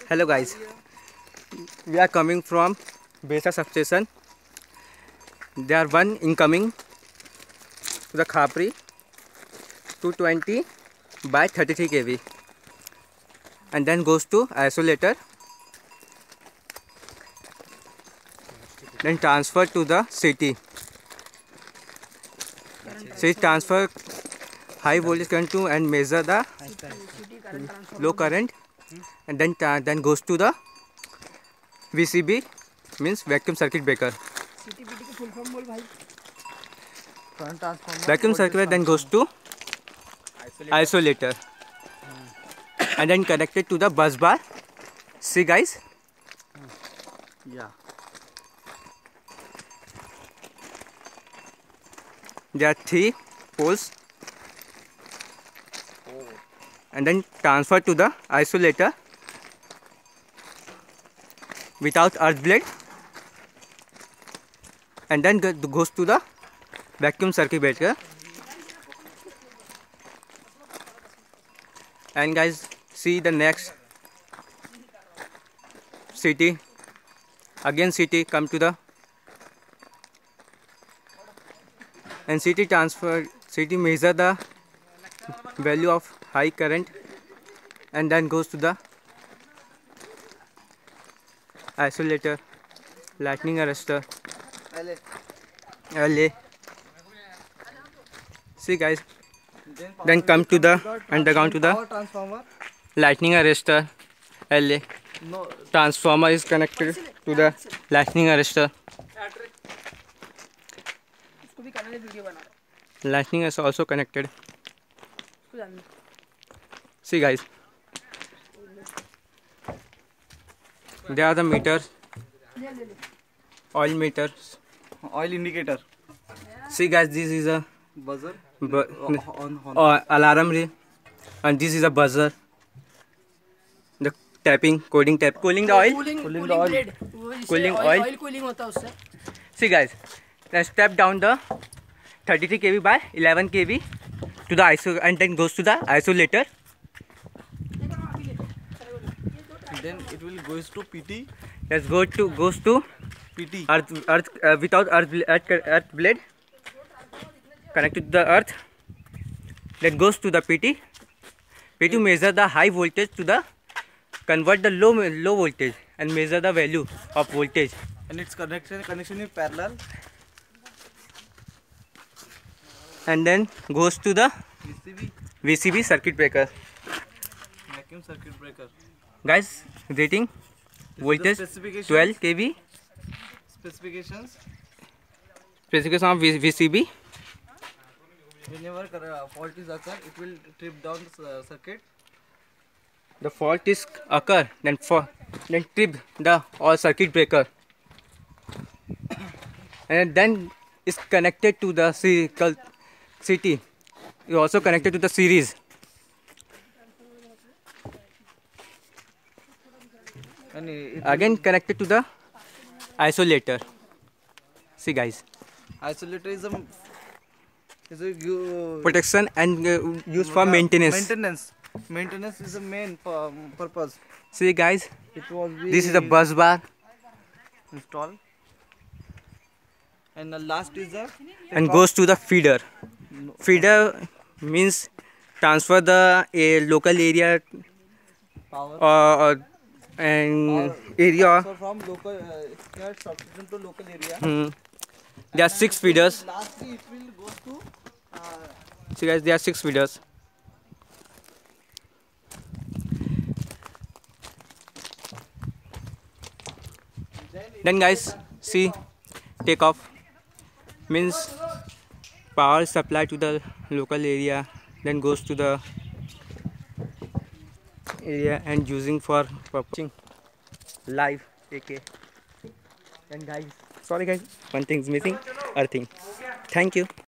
Hello guys, we are coming from Besa Substation. There are one incoming to the Khapri 220 by 33 kV and then goes to isolator, then transfer to the city. City transfer high voltage current to and measure the low current and then goes to the VCB, means vacuum circuit breaker. Vacuum circuit breaker then goes to isolator and then connected to the bus bar. See guys? Yeah. There are 3 poles and then transfer to the isolator without earth blade and then goes to the vacuum circuit breaker. And guys, see the next city, again city come to the and city transfer, city measure the value of high current and then goes to the isolator, lightning arrestor, LA. See guys, then come to the underground to the transformer. lightning arrestor, LA. No. Transformer is connected to the lightning arrestor. Lightning is also connected. See guys, there are the meters, oil meters. Oil indicator. See guys, this is a Buzzer. alarm ray and this is a buzzer. The tapping, cooling the oil. Cooling the oil. Cooling oil. Cooling होता है उससे. See guys, then step down the 33 kV by 11 kV to the ISO and then goes to the isolator. Then it will goes to PT. Let's goes to PT. earth without earth blade connected to the earth. Then goes to the PT. PT measure the high voltage to the convert the low voltage and measure the value of voltage. And its connection is parallel. And then goes to the VCB. VCB circuit breaker. Vacuum circuit breaker. Guys, rating voltage specifications. 12 kV. Specifications. Specification of VCB. Whenever fault is occur, it will trip down the circuit. The fault is occur, then trip the all circuit breaker, and then is connected to the city. You also connected to the series. And it Again connected to the isolator. See guys, isolator is a protection and used for maintenance. Maintenance is the main purpose. See guys, It was this is a bus bar installed. And the last is the and goes to the feeder. Feeder means transfer the local area power. And area. So from local substation to local area. There are 6 feeders. Lastly, it will go to. See guys, there are 6 feeders. Then guys, see, take off means power supply to the local area, then goes to the area and using for watching live AK. And guys, sorry guys, one thing is missing, earthing. Thank you.